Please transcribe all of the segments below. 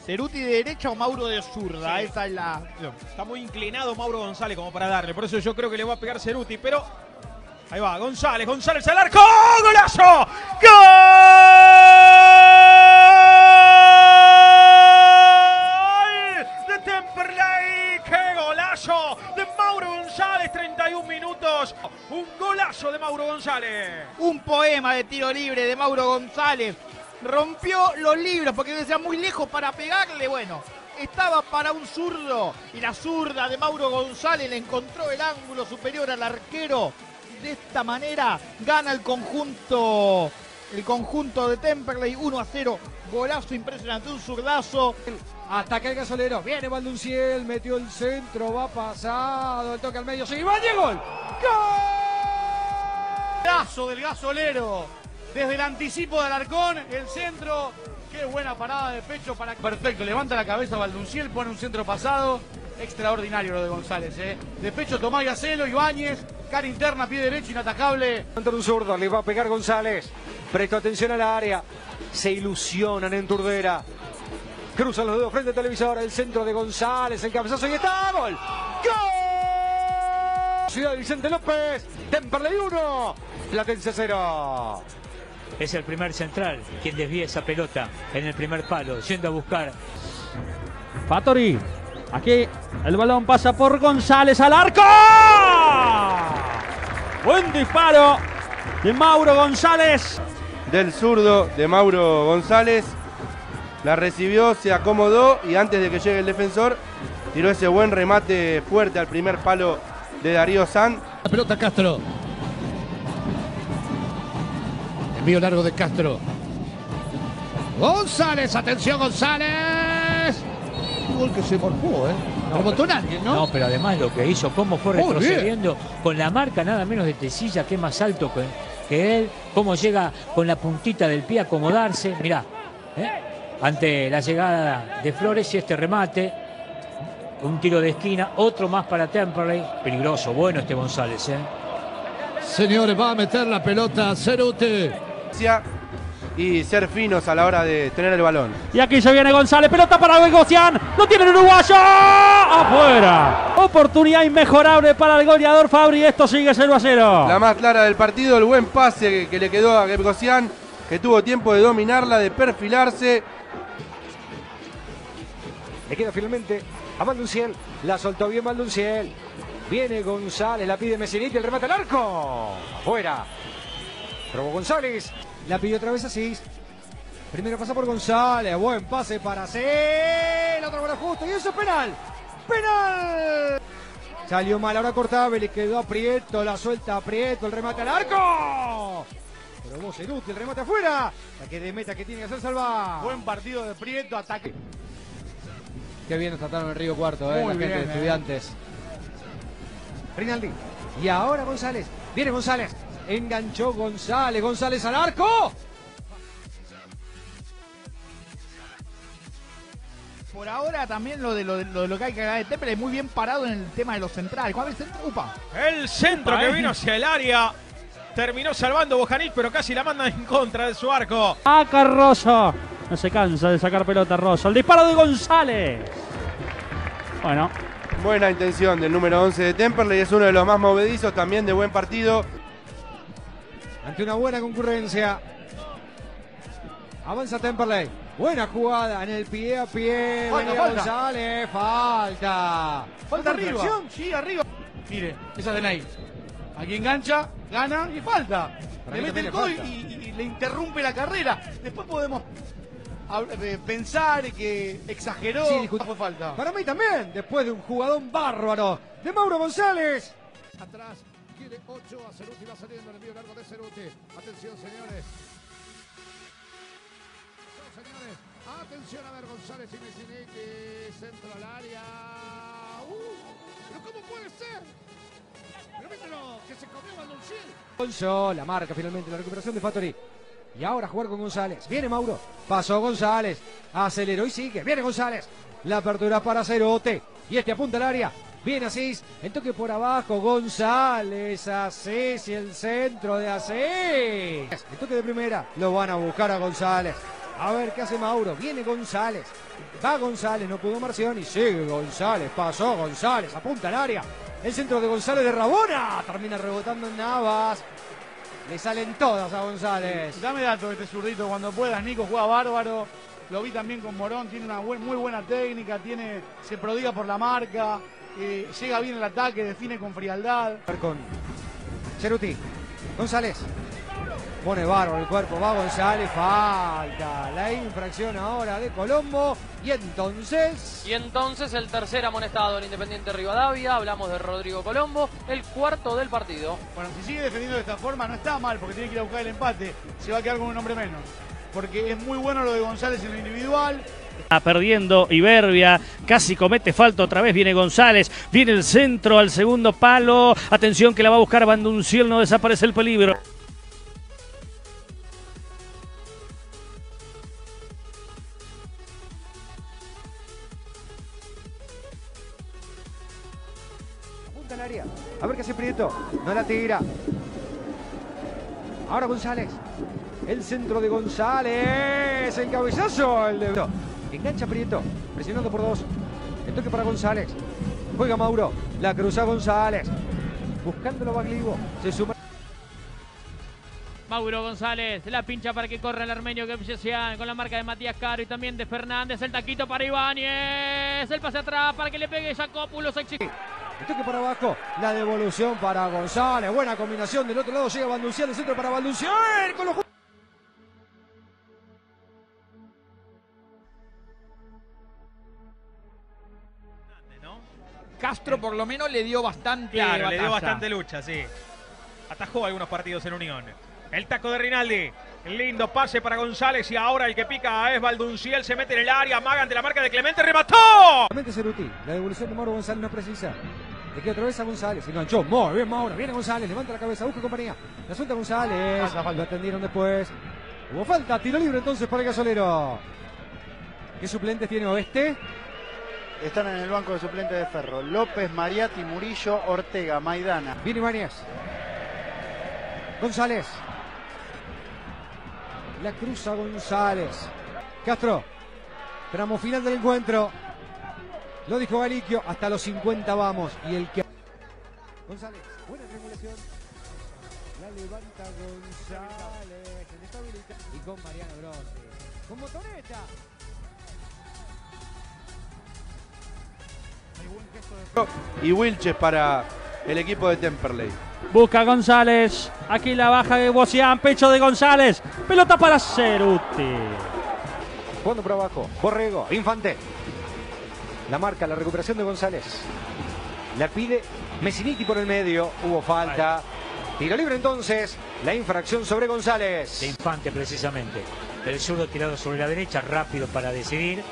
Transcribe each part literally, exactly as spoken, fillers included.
Ceruti de derecha o Mauro de zurda, sí. Esa es la opción. Está muy inclinado Mauro González como para darle, por eso yo creo que le va a pegar Ceruti, pero ahí va, González, González al arco, ¡golazo! ¡Gol de Temperley! ¡Qué golazo de Mauro González! treinta y un minutos, un golazo de Mauro González. Un poema de tiro libre de Mauro González. Rompió los libros porque decía muy lejos para pegarle, bueno, estaba para un zurdo y la zurda de Mauro González le encontró el ángulo superior al arquero. De esta manera gana el conjunto, el conjunto de Temperley uno a cero, golazo impresionante, un zurdazo. Ataca el gasolero, viene Valdunciel, metió el centro, va pasado, el toque al medio, sigue, va, gol. Golazo del gasolero. Desde el anticipo de Alarcón, el centro, qué buena parada de pecho para... Perfecto, levanta la cabeza Valdunciel, pone un centro pasado, extraordinario lo de González, ¿eh? De pecho Tomás Gacelo, Ibáñez, cara interna, pie derecho, inatacable. Contra un zurdo, le va a pegar González, presta atención a la área, se ilusionan en Turdera, cruzan los dedos frente al televisor, el centro de González, el cabezazo y está, ¡gol! ¡Gol! Ciudad Vicente López, Temperley uno, Platense cero. Es el primer central quien desvía esa pelota en el primer palo, yendo a buscar. Fattori. Aquí el balón pasa por González al arco. Buen disparo de Mauro González. Del zurdo de Mauro González. La recibió, se acomodó y antes de que llegue el defensor tiró ese buen remate fuerte al primer palo de Darío Sanz. La pelota Castro. Envío largo de Castro. González, atención González. Un gol que se morfó, ¿eh? No, Rebotó nadie, ¿no? No, pero además lo que hizo, cómo fue Muy retrocediendo con la marca nada menos de Tesilla, que es más alto que, que él. Cómo llega con la puntita del pie a acomodarse. Mirá, ¿eh? Ante la llegada de Flores y este remate. Un tiro de esquina, otro más para Temperley. Peligroso, bueno este González, ¿eh? Señores, va a meter la pelota Ceruti. Y ser finos a la hora de tener el balón. Y aquí se viene González, pelota para Begocian, lo tiene el uruguayo, afuera. Oportunidad inmejorable para el goleador Fabri, esto sigue cero a cero. La más clara del partido, el buen pase que le quedó a Begocian, que tuvo tiempo de dominarla, de perfilarse. Le queda finalmente a Valdunciel, la soltó bien Valdunciel. Viene González, la pide Messiniti, el remate al arco. Afuera. Probó González, la pidió otra vez Asís. Primero pasa por González, buen pase para Asís. La otra bola justo y eso es penal. ¡Penal! Salió mal, ahora cortable, le quedó a Prieto, la suelta a Prieto, el remate al arco. Probó Ceruti, el remate afuera. La que de meta que tiene que hacer salvar. Buen partido de Prieto, ataque. Qué bien nos trataron en Río Cuarto, eh, la Muy gente bien, de Estudiantes. Eh. Rinaldi. Y ahora González. Viene González. Enganchó González. González al arco. Por ahora también lo de lo, de, lo, de lo que hay que ganar de Temperley, muy bien parado en el tema de los centrales. ¿Cuál es el centro? Upa. El centro que vino hacia el área. Terminó salvando Bojanic, pero casi la manda en contra de su arco. Acá Rosso. No se cansa de sacar pelota Rosso. El disparo de González. Bueno. Buena intención del número once de Temperley. Es uno de los más movedizos, también de buen partido. Ante una buena concurrencia. Avanza Temperley. Buena jugada en el pie a pie. Falta, Venía falta. González. Falta. Falta arriba. Sí, arriba. Mire, esa es de Ney. Aquí engancha, gana y falta. Para Le mí mete el también gol le y, y- y le interrumpe la carrera. Después podemos hab- eh, pensar que exageró. Sí, discut- fue falta. Para mí también. Después de un jugadón bárbaro de Mauro González. Atrás, quiere ocho a Ceruti, va saliendo el envío largo de Ceruti. Atención, señores. No, señores. Atención a ver González y Messiniti. Centro al área. Uh, ¿Pero cómo puede ser? Pero mételo, que se comió Valdunciel. Gonzo, la marca finalmente, la recuperación de Fattori. Y ahora jugar con González. Viene Mauro. Pasó González. Aceleró y sigue. Viene González. La apertura para Cerote. Y este apunta al área. Viene Asís. El toque por abajo. González. Asís y el centro de Asís. El toque de primera. Lo van a buscar a González. A ver qué hace Mauro. Viene González. Va González, no pudo Marción y sigue González. Pasó González, apunta al área. El centro de González de Rabona. Termina rebotando en Navas. Le salen todas a González. Dame datos de este zurdito cuando puedas. Nico juega bárbaro. Lo vi también con Morón. Tiene una buen, muy buena técnica. Tiene, se prodiga por la marca. Eh, llega bien el ataque. Define con frialdad. Con Ceruti. González. Pone bárbaro el cuerpo. Va González. Falta la infracción ahora de Colombo. Y entonces... Y entonces el tercer amonestado en Independiente Rivadavia. Hablamos de Rodrigo Colombo. El cuarto del partido. Bueno, si sigue defendiendo de esta forma no está mal porque tiene que ir a buscar el empate. Se va a quedar con un hombre menos. Porque es muy bueno lo de González en lo individual. Está perdiendo Iberbia, casi comete falta otra vez, viene González, viene el centro al segundo palo. Atención que la va a buscar Bandunciel, no desaparece el peligro. Apunta al área. A ver qué hace Prieto. No la tira. Ahora González. El centro de González. El cabezazo. El de... Engancha Prieto. Presionando por dos. El toque para González. Juega Mauro. La cruza González. Buscándolo Baglivo. Se suma. Mauro González, la pincha para que corra el armenio Gebsesian con la marca de Matías Caro y también de Fernández. El taquito para Ibáñez. El pase atrás para que le pegue Jacopoulos. El toque para abajo. La devolución para González. Buena combinación. Del otro lado llega Bandunciel. El centro para Bandunciel. Con los... Castro por lo menos le dio bastante Claro, batalla. le dio bastante lucha, sí. Atajó algunos partidos en Unión. El taco de Rinaldi. Lindo pase para González y ahora el que pica es Valdunciel. Se mete en el área, amaga ante la marca de Clemente. ¡Remató! Ceruti. La devolución de Mauro González no es precisa. Le queda otra vez a González. Enganchó. Muy bien Mauro. Viene González. Levanta la cabeza. Busca compañía. La suelta González. Falta, falta. Lo atendieron después. Hubo falta. Tiro libre entonces para el gasolero. ¿Qué suplentes tiene Oeste? Están en el banco de suplentes de Ferro. López, Mariatti, Murillo, Ortega, Maidana. Viene Ibáñez. González. La cruza González. Castro. Tramo final del encuentro. Lo dijo Galiquio. Hasta los cincuenta vamos. Y el que... González. Buena triangulación. La levanta González. Está habilitado. Y con Mariano Grossi. Con Motoneta. Y Wilches para el equipo de Temperley. Busca González, aquí la baja de Bocian, pecho de González, pelota para Ceruti. Jugando por abajo, Borrego, Infante. La marca, la recuperación de González. La pide Messiniti por el medio, hubo falta. Tiro libre entonces, la infracción sobre González. De Infante precisamente. El zurdo tirado sobre la derecha, rápido para decidir.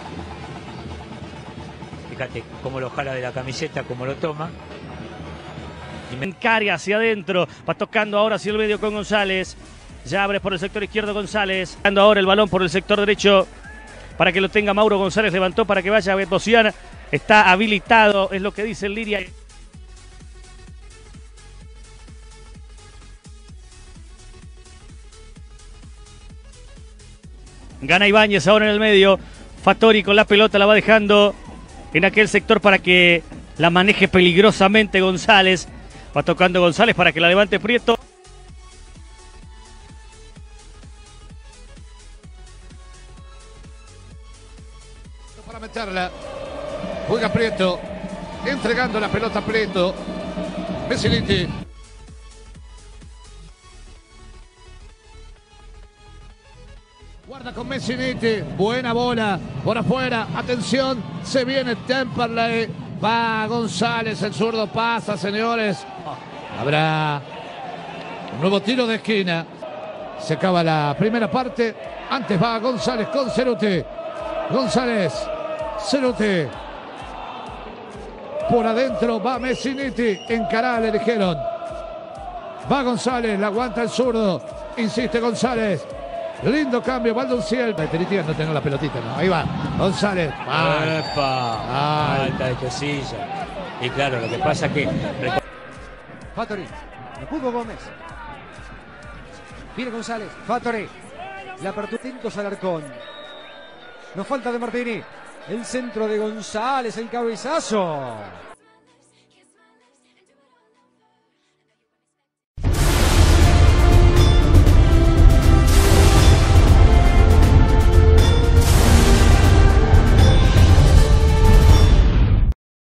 Fíjate cómo lo jala de la camiseta, cómo lo toma. Encaria hacia adentro, va tocando ahora hacia el medio con González. Ya abre por el sector izquierdo González. Dando ahora el balón por el sector derecho para que lo tenga Mauro González. Levantó para que vaya Bocian. Está habilitado, es lo que dice el Liria. Gana Ibáñez ahora en el medio. Fattori con la pelota la va dejando en aquel sector para que la maneje peligrosamente González. Va tocando González para que la levante Prieto. Para meterla. Juega Prieto. Entregando la pelota a Prieto. Messiniti. Guarda con Messiniti. Buena bola. Por afuera. Atención. Se viene Temperley. Va González. El zurdo pasa, señores. Habrá un nuevo tiro de esquina. Se acaba la primera parte. Antes va González con Ceruti. González. Ceruti. Por adentro va Messiniti. Encará, le dijeron. Va González. La aguanta el zurdo. Insiste González. Lindo cambio, Valdunciel. Definitiva no tengo la pelotita, ¿no? Ahí va, González. ¡Epa! Falta de Chosilla. Y claro, lo que pasa es que... Fattori. Lo pudo Gómez. Viene González. Fattori. La apertura, atentos al Alarcón. Nos falta de Martini. El centro de González, el cabezazo.